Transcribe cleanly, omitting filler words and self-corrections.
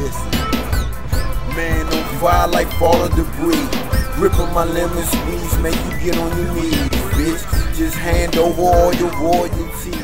listen. Man on fire like falling debris. Ripping my lemon squeeze, make you get on your knees, bitch. Just hand over all your royalties.